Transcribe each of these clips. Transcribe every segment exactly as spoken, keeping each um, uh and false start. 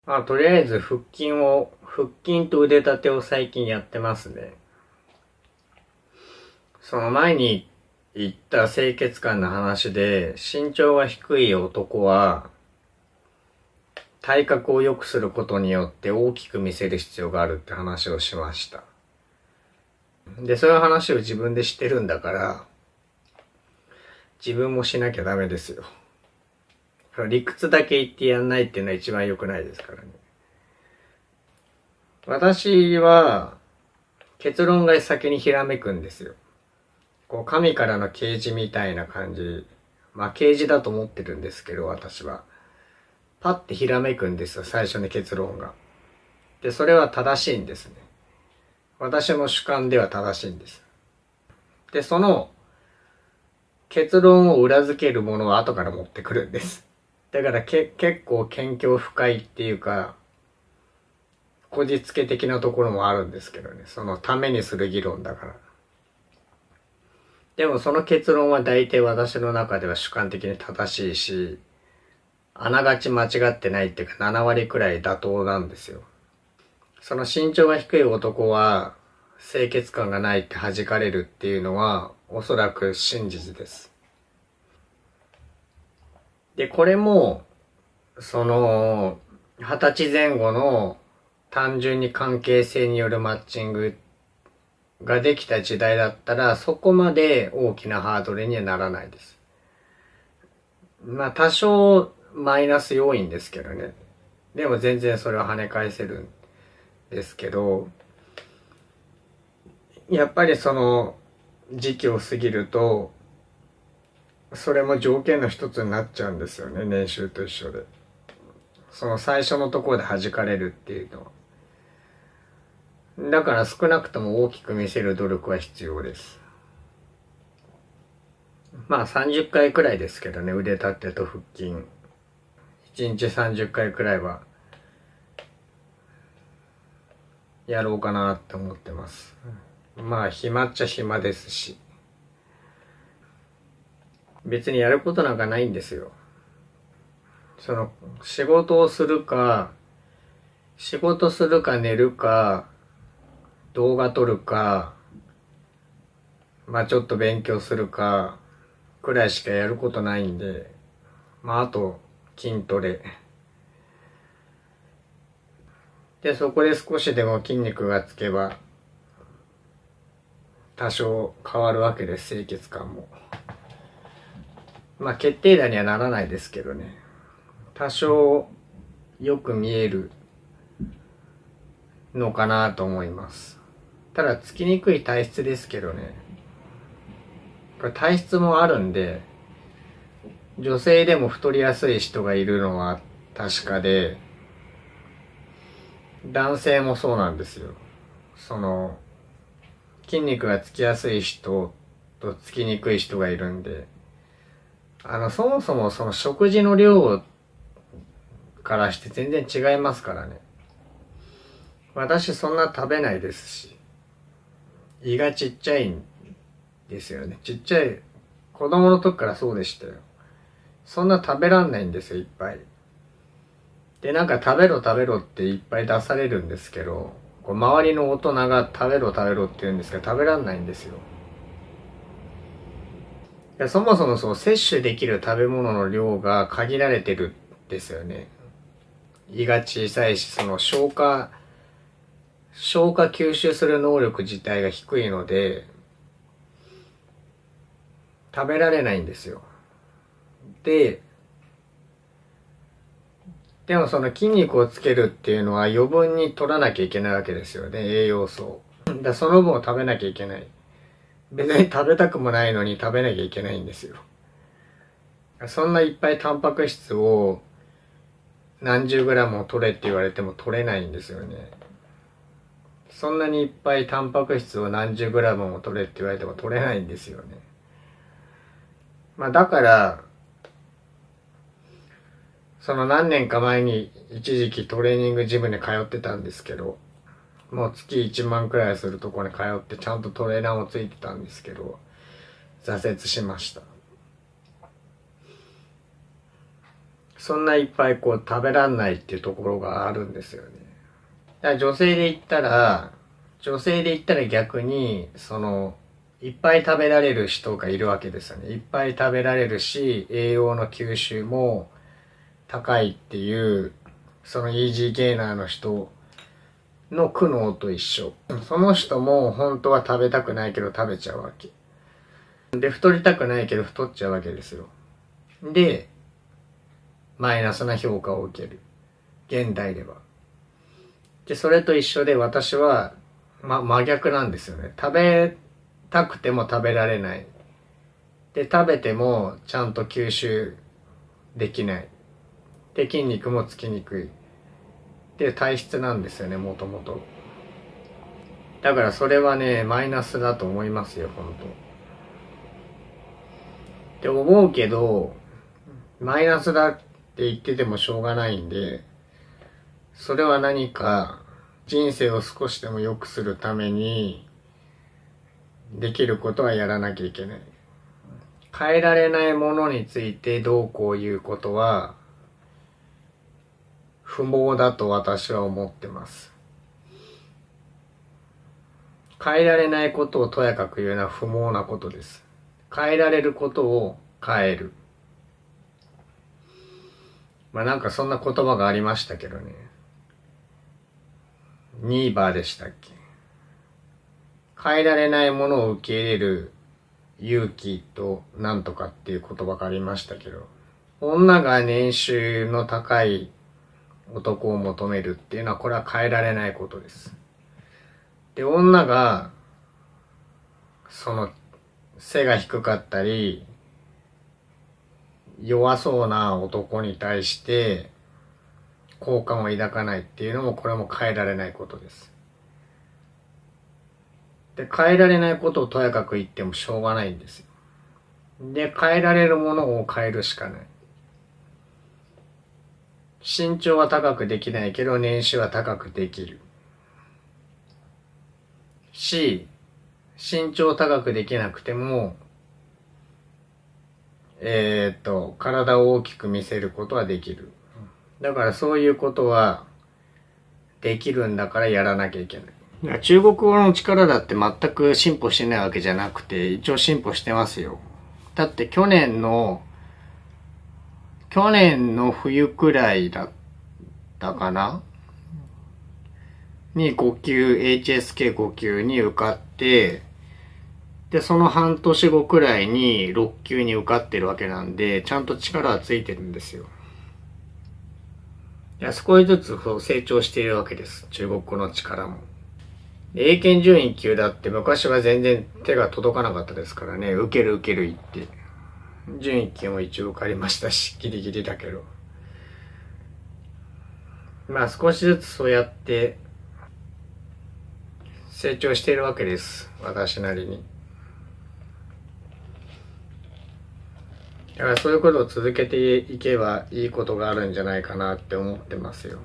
まあとりあえず腹筋を、腹筋と腕立てを最近やってますね。その前に言った清潔感の話で、身長が低い男は、体格を良くすることによって大きく見せる必要があるって話をしました。で、そういう話を自分でしてるんだから、自分もしなきゃダメですよ。理屈だけ言ってやんないっていうのは一番良くないですからね。私は、結論が先にひらめくんですよ。こう、神からの啓示みたいな感じ。まあ、啓示だと思ってるんですけど、私は。パッてひらめくんですよ、最初に結論が。で、それは正しいんですね。私の主観では正しいんです。で、その、結論を裏付けるものは後から持ってくるんです。だからけ結構謙虚深いっていうか、こじつけ的なところもあるんですけどね。そのためにする議論だから。でもその結論は大体私の中では主観的に正しいし、あながち間違ってないっていうかなな割くらい妥当なんですよ。その身長が低い男は清潔感がないって弾かれるっていうのはおそらく真実です。で、これも、その、二十歳前後の単純に関係性によるマッチングができた時代だったら、そこまで大きなハードルにはならないです。まあ、多少マイナス要因ですけどね。でも全然それは跳ね返せるんですけど、やっぱりその時期を過ぎると、それも条件の一つになっちゃうんですよね、年収と一緒で。その最初のところで弾かれるっていうのは。だから少なくとも大きく見せる努力は必要です。まあさんじゅっかいくらいですけどね、腕立てと腹筋。いちにちさんじゅっかいくらいはやろうかなって思ってます。まあ暇っちゃ暇ですし。別にやることなんかないんですよ。その仕事をするか、仕事するか寝るか、動画撮るか、まあちょっと勉強するか、くらいしかやることないんで、まああと筋トレ。で、そこで少しでも筋肉がつけば、多少変わるわけです、清潔感も。まあ決定打にはならないですけどね。多少よく見えるのかなと思います。ただつきにくい体質ですけどね。これ体質もあるんで、女性でも太りやすい人がいるのは確かで、男性もそうなんですよ。その、筋肉がつきやすい人とつきにくい人がいるんで、あの、そもそもその食事の量からして全然違いますからね。私そんな食べないですし、胃がちっちゃいんですよね。ちっちゃい、子供の時からそうでしたよ。そんな食べらんないんですよ、いっぱい。で、なんか食べろ食べろっていっぱい出されるんですけど、こう周りの大人が食べろ食べろって言うんですけど、食べらんないんですよ。いや、そもそもそう、摂取できる食べ物の量が限られてるんですよね。胃が小さいし、その消化、消化吸収する能力自体が低いので、食べられないんですよ。で、でもその筋肉をつけるっていうのは余分に取らなきゃいけないわけですよね、栄養素を。だその分を食べなきゃいけない。別に食べたくもないのに食べなきゃいけないんですよ。そんないっぱいタンパク質を何十グラムを取れって言われても取れないんですよね。そんなにいっぱいタンパク質を何十グラムも取れって言われても取れないんですよね。まあだから、その何年か前に一時期トレーニングジムに通ってたんですけど、もう月いちまんくらいするとこに通ってちゃんとトレーナーもついてたんですけど、挫折しました。 そんないっぱいこう食べらんないっていうところがあるんですよね。だから女性で言ったら、女性で言ったら逆に、その、いっぱい食べられる人がいるわけですよね。いっぱい食べられるし、栄養の吸収も高いっていう、そのイージーゲイナーの人の苦悩と一緒。その人も本当は食べたくないけど食べちゃうわけ。で、太りたくないけど太っちゃうわけですよ。で、マイナスな評価を受ける。現代では。で、それと一緒で私は、ま、真逆なんですよね。食べたくても食べられない。で、食べてもちゃんと吸収できない。で、筋肉もつきにくい。っていう体質なんですよね、もともと。だからそれはね、マイナスだと思いますよ、本当。って思うけど、マイナスだって言っててもしょうがないんで、それは何か人生を少しでも良くするためにできることはやらなきゃいけない。変えられないものについてどうこう言うことは不毛だと私は思ってます。変えられないことをとやかく言うのは不毛なことです。変えられることを変える。まあなんかそんな言葉がありましたけどね。ニーバーでしたっけ。変えられないものを受け入れる勇気となんとかっていう言葉がありましたけど、女が年収の高い男を求めるっていうのはこれは変えられないことです。で、女がその背が低かったり弱そうな男に対して好感を抱かないっていうのもこれも変えられないことです。で、変えられないことをとやかく言ってもしょうがないんですよ。で、変えられるものを変えるしかない。身長は高くできないけど年収は高くできる。し、身長高くできなくても、えー、っと、体を大きく見せることはできる。だからそういうことはできるんだからやらなきゃいけない。中国語の力だって全く進歩してないわけじゃなくて、一応進歩してますよ。だって去年の、去年の冬くらいだったかなにご級、エイチエスケーご級に受かって、で、その半年後くらいにろっ級に受かってるわけなんで、ちゃんと力はついてるんですよ。いや、少しずつ成長しているわけです。中国語の力も。英検準一級だって昔は全然手が届かなかったですからね。受ける受ける言って。準一級も一応受かりましたし、ギリギリだけど。まあ少しずつそうやって成長しているわけです。私なりに。だからそういうことを続けていけばいいことがあるんじゃないかなって思ってますよ。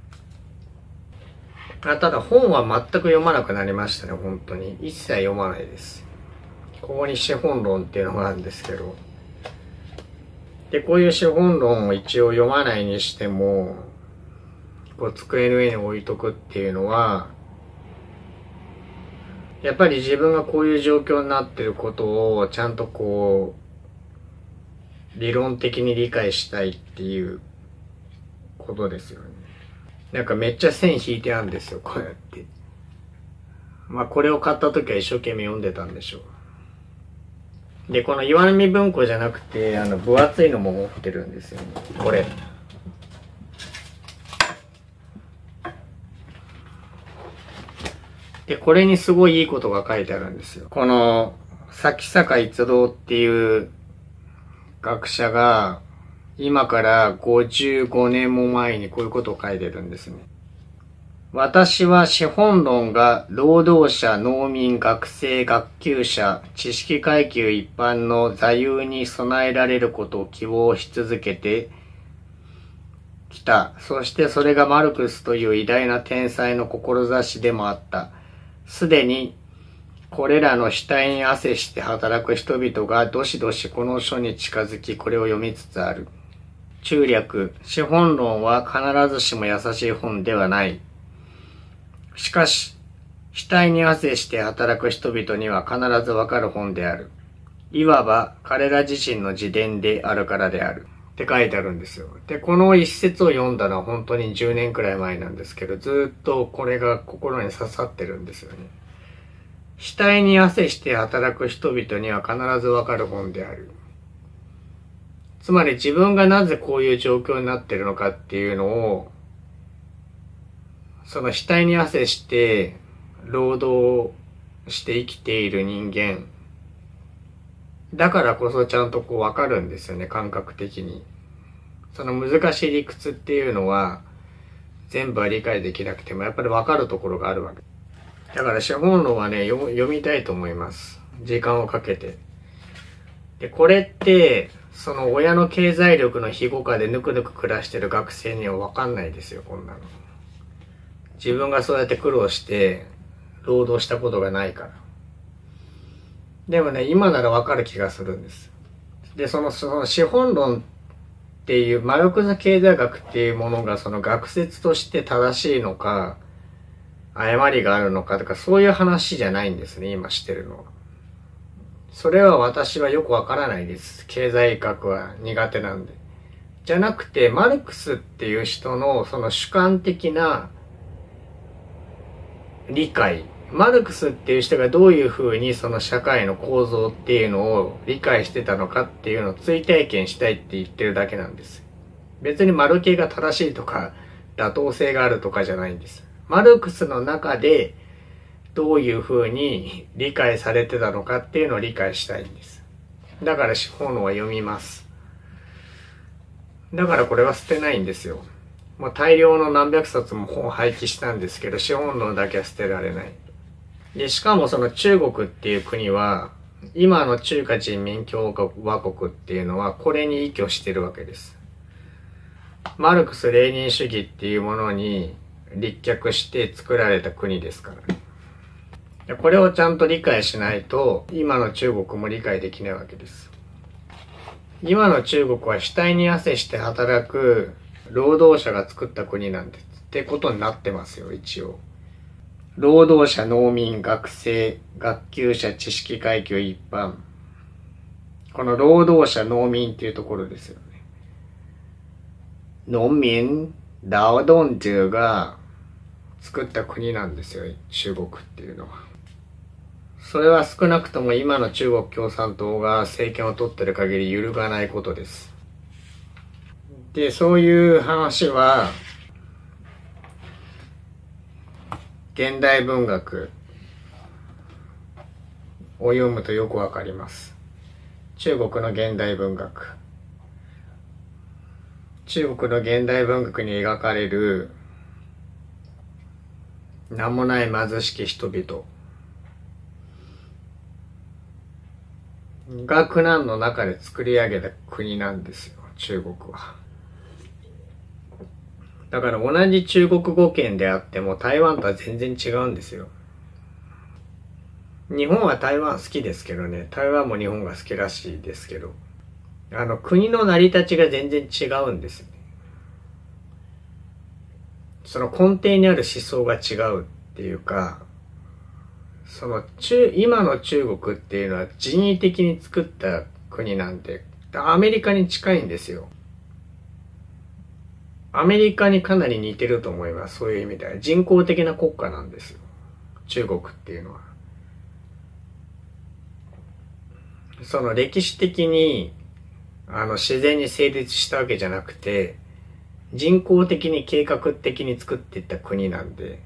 あ、ただ本は全く読まなくなりましたね、本当に。一切読まないです。ここに資本論っていうのがあるんですけど。で、こういう資本論を一応読まないにしても、こう机の上に置いとくっていうのは、やっぱり自分がこういう状況になってることをちゃんとこう、理論的に理解したいっていうことですよね。なんかめっちゃ線引いてあるんですよ、こうやって。まあこれを買った時は一生懸命読んでたんでしょう。で、この岩波文庫じゃなくて、あの、分厚いのも持ってるんですよね。これ。で、これにすごいいいことが書いてあるんですよ。この、崎坂逸郎っていう学者が、今からごじゅうごねんも前にこういうことを書いてるんですね。私は資本論が労働者、農民、学生、学級者、知識階級一般の座右に備えられることを希望し続けてきた。そしてそれがマルクスという偉大な天才の志でもあった。すでにこれらの主体に汗して働く人々がどしどしこの書に近づき、これを読みつつある。 中略、資本論は必ずしも優しい本ではない。しかし、額に汗して働く人々には必ずわかる本である。いわば彼ら自身の自伝であるからである。って書いてあるんですよ。で、この一節を読んだのは本当にじゅうねんくらい前なんですけど、ずっとこれが心に刺さってるんですよね。額に汗して働く人々には必ずわかる本である。つまり自分がなぜこういう状況になってるのかっていうのを、その額に汗して労働して生きている人間だからこそちゃんとこうわかるんですよね、感覚的に。その難しい理屈っていうのは全部は理解できなくてもやっぱりわかるところがあるわけ。だから資本論はね、読、読みたいと思います。時間をかけて。で、これって、その親の経済力の庇護下でぬくぬく暮らしてる学生にはわかんないですよ、こんなの。自分がそうやって苦労して労働したことがないから。でもね、今ならわかる気がするんです。で、その、その資本論っていう、マルクス経済学っていうものがその学説として正しいのか、誤りがあるのかとか、そういう話じゃないんですね、今してるのは。それは私はよくわからないです。経済学は苦手なんで。じゃなくて、マルクスっていう人のその主観的な理解。マルクスっていう人がどういうふうにその社会の構造っていうのを理解してたのかっていうのを追体験したいって言ってるだけなんです。別にマル系が正しいとか妥当性があるとかじゃないんです。マルクスの中でどういうふうに理解されてたのかっていうのを理解したいんです。だから資本論は読みます。だからこれは捨てないんですよ。もう大量の何百冊も本を廃棄したんですけど、資本論だけは捨てられない。で、しかもその中国っていう国は、今の中華人民共和国っていうのはこれに依拠してるわけです。マルクス・レーニン主義っていうものに立脚して作られた国ですからね。これをちゃんと理解しないと、今の中国も理解できないわけです。今の中国は額に汗して働く労働者が作った国なんですってことになってますよ、一応。労働者、農民、学生、学級者、知識階級一般。この労働者、農民っていうところですよね。農民、労働者が作った国なんですよ、中国っていうのは。それは少なくとも今の中国共産党が政権を取ってる限り揺るがないことです。で、そういう話は、現代文学を読むとよくわかります。中国の現代文学。中国の現代文学に描かれる名もない貧しき人々が苦難の中で作り上げた国なんですよ、中国は。だから同じ中国語圏であっても台湾とは全然違うんですよ。日本は台湾好きですけどね、台湾も日本が好きらしいですけど、あの国の成り立ちが全然違うんですよね。その根底にある思想が違うっていうか、その中、今の中国っていうのは人為的に作った国なんで、アメリカに近いんですよ。アメリカにかなり似てると思います。そういう意味では。人工的な国家なんですよ。中国っていうのは。その歴史的に、あの、自然に成立したわけじゃなくて、人工的に計画的に作っていった国なんで、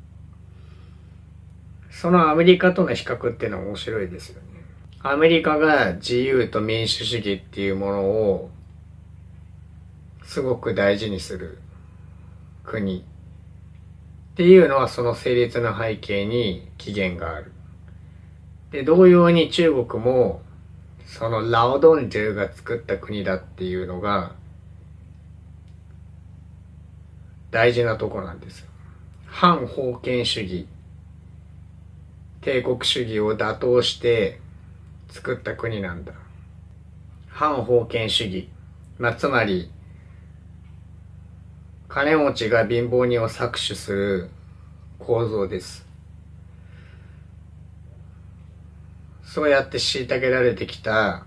そのアメリカとの比較っていうのは面白いですよね。アメリカが自由と民主主義っていうものをすごく大事にする国っていうのはその成立の背景に起源がある。で、同様に中国もそのラオドンジェが作った国だっていうのが大事なとこなんですよ。反封建主義、帝国主義を打倒して作った国なんだ。反封建主義。まあ、つまり、 金持ちが貧乏人を搾取する構造です。そうやって虐げられてきた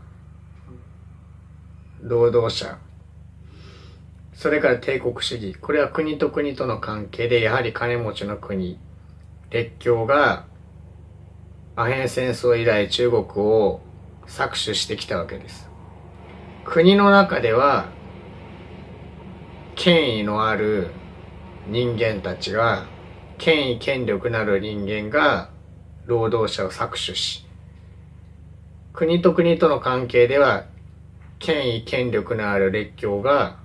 労働者、それから帝国主義、これは国と国との関係で、やはり金持ちの国、列強がアヘン戦争以来中国を搾取してきたわけです。国の中では権威のある人間たちが、権威権力のある人間が労働者を搾取し、国と国との関係では権威権力のある列強が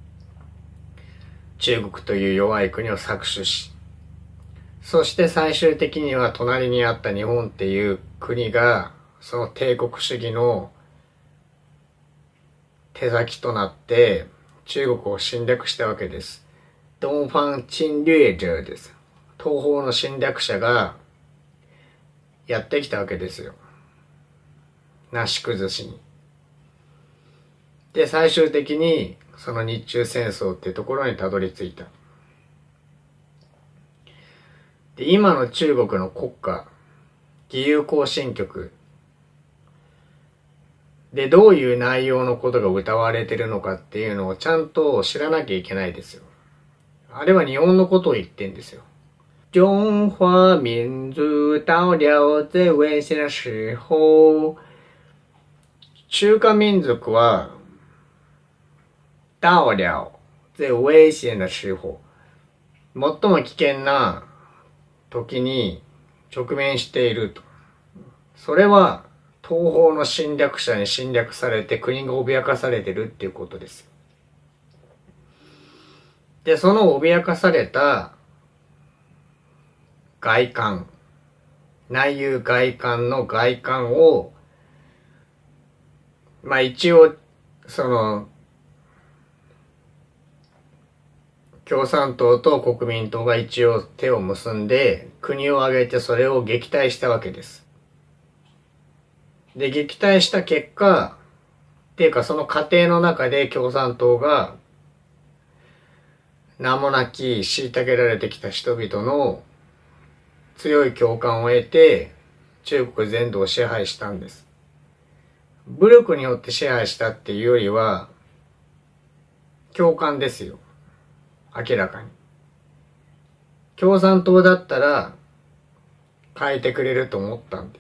中国という弱い国を搾取し、そして最終的には隣にあった日本っていう国がその帝国主義の手先となって中国を侵略したわけです。東方侵略者です。東方の侵略者がやってきたわけですよ。なし崩しに。で、最終的にその日中戦争っていうところにたどり着いた。で、今の中国の国家、義勇行進曲でどういう内容のことが歌われてるのかっていうのをちゃんと知らなきゃいけないですよ。あれは日本のことを言ってんですよ。中華民族到了最危险的時候。中華民族は到了最危险的時候。最も危険な時に直面していると。それは東方の侵略者に侵略されて国が脅かされてるっていうことです。で、その脅かされた外観、内憂外観の外観を、まあ一応、その、共産党と国民党が一応手を結んで、国を挙げてそれを撃退したわけです。で、撃退した結果、っていうかその過程の中で共産党が、名もなき虐げられてきた人々の強い共感を得て、中国全土を支配したんです。武力によって支配したっていうよりは、共感ですよ。明らかに。共産党だったら変えてくれると思ったんです。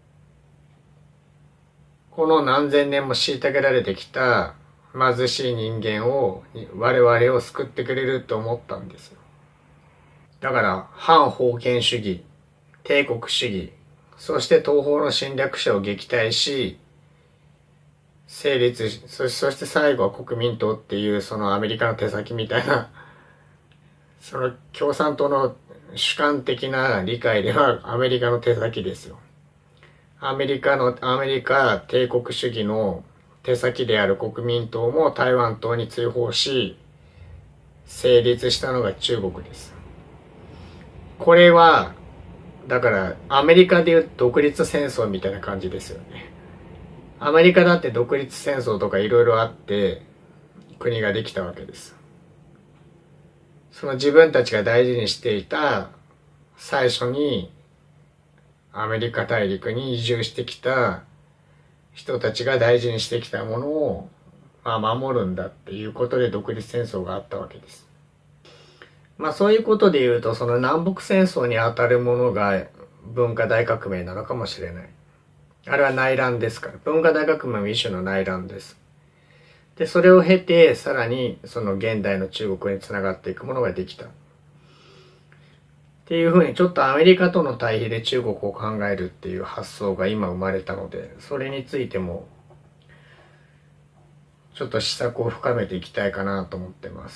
この何千年も虐げられてきた貧しい人間を、我々を救ってくれると思ったんですよ。だから反封建主義、帝国主義、そして東方の侵略者を撃退し、成立し、そして最後は国民党っていうそのアメリカの手先みたいな、その共産党の主観的な理解ではアメリカの手先ですよ。アメリカの、アメリカ帝国主義の手先である国民党も台湾島に追放し、成立したのが中国です。これは、だからアメリカでいう独立戦争みたいな感じですよね。アメリカだって独立戦争とかいろいろあって国ができたわけです。その自分たちが大事にしていた最初にアメリカ大陸に移住してきた人たちが大事にしてきたものを、まあ、守るんだっていうことで独立戦争があったわけです。まあそういうことで言うと、その南北戦争にあたるものが文化大革命なのかもしれない。あれは内乱ですから。文化大革命も一種の内乱です。で、それを経て、さらにその現代の中国につながっていくものができた。っていうふうに、ちょっとアメリカとの対比で中国を考えるっていう発想が今生まれたので、それについても、ちょっと思索を深めていきたいかなと思ってます。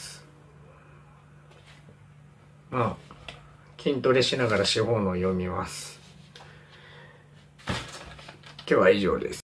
まあ、筋トレしながら資本論を読みます。今日は以上です。